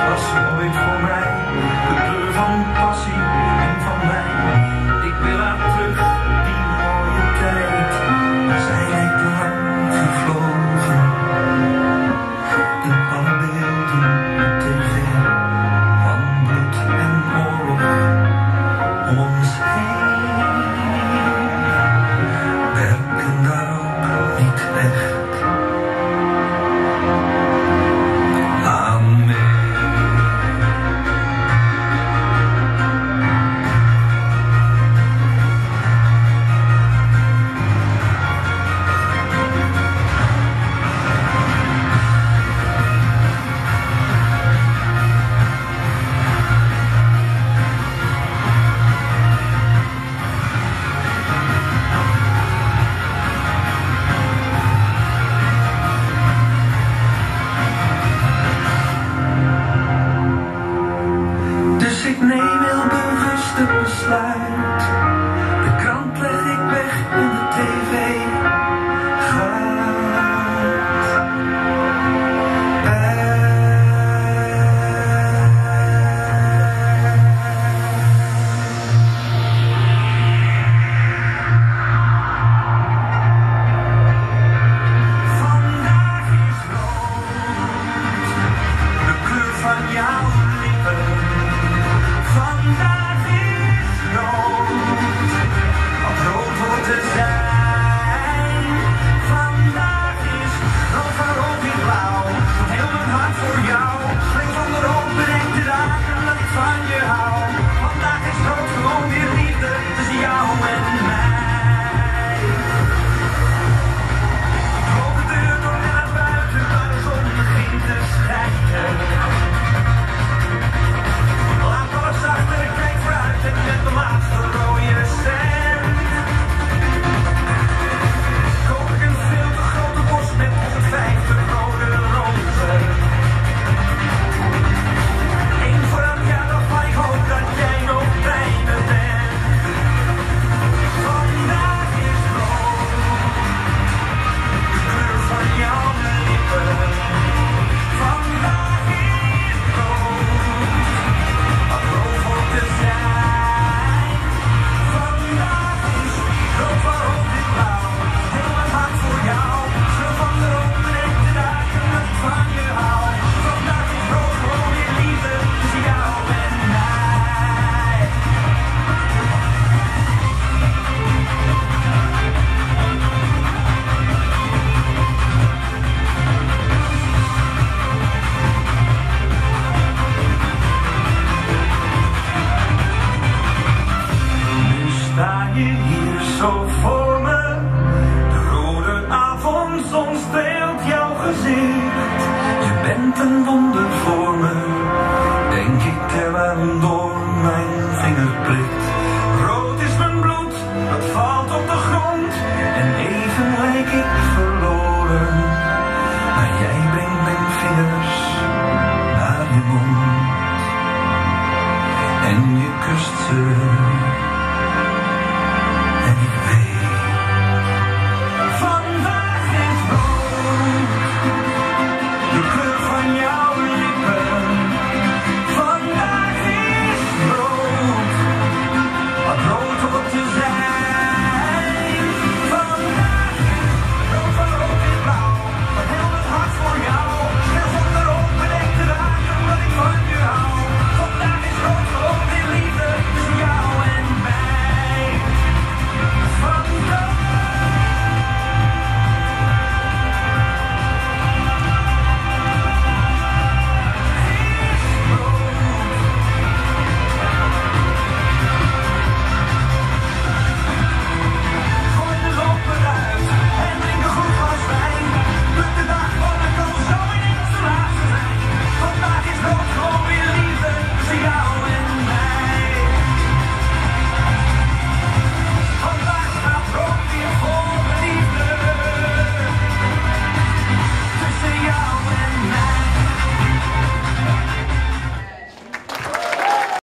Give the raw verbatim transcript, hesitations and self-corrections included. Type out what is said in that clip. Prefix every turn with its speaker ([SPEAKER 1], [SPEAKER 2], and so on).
[SPEAKER 1] was ooit voor mij de kleur van passie en van mij. Ik wil haar terug, die mooie tijd. Zij lijkt lang gevlogen. En alle beelden op tv van bloed en oorlog om ons heen werken daarop niet echt. Ik neem heel bewust het besluit. De krant leg ik weg en de tv gaat uit. Vandaag is rood, de kleur van jouw lippen. Vandaag is rood, wat rood hoort te zijn. Vandaag is rood van rood in blauw, heel mijn hart voor jou. Spring van de rood, bedenk de dagen dat ik van je hou. Vandaag is rood gewoon weer liefde tussen jou en mij. Ik loop de deur door en naar buiten, waar de zon begint te schijnen. En met de laatste rode cent koop ik een veel te grote bos met honderdvijftig rode rozen. Eén voor elk jaar waarvan ik hoop dat jij nog bij me bent. Vandaag is rood, de kleur van jouw lippen. Vandaag is rood, wat rood hoort te zijn. Sta je hier zo voor me, de rode avondzon streelt jouw gezicht. Je bent een wonder voor me, denk ik terwijl door mijn vinger prikt. Rood is mijn bloed, dat valt op de grond, en even lijk ik verloren. Maar jij brengt mijn vingers naar je mond, en je kust ze.